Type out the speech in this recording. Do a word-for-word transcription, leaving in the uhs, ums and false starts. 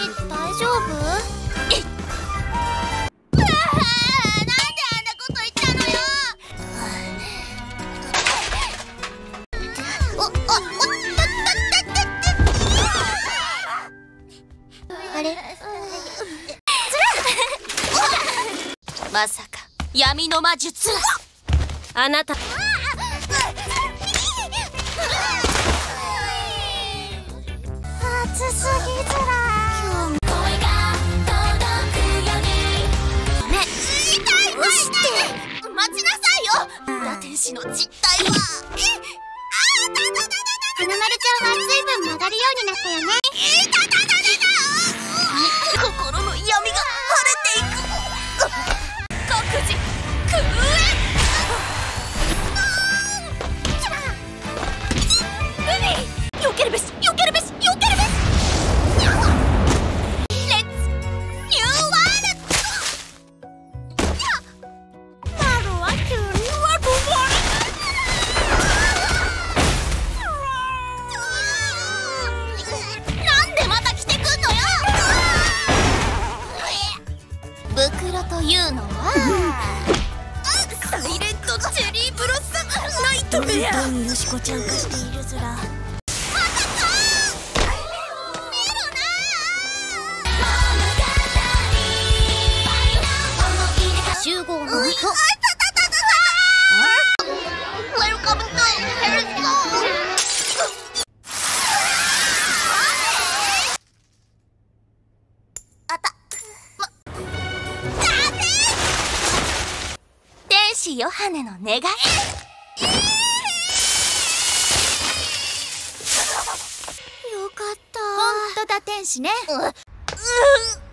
大丈夫？えっ、うわあ、なんであんなこと言ったのよ。お、お、お、たったったったあれ？まさか闇の魔術。あなた暑すぎずら今日声が届くようにね、痛い痛い痛い、待ちなさいよ。ラ天使の実態はえ、あー、だだだだだだ、花丸ちゃんは随分曲がるようになったよね。いたたたたた、心の闇が晴れていく。各自空へ。海、避けるべし、避けるべし、避けるべし。レッツニューワールド。マロは急に悪者。なんでまた来てくんのよ。袋というのはサイレントチェリーブロッサムナイトメア。本当によしこちゃん化しているずら。まさか見ろな。集合の音。ウェルカムとヘルソー。あった。ま、ダメ。天使ヨハネの願い。よかった。ほんとだ天使ね。う、う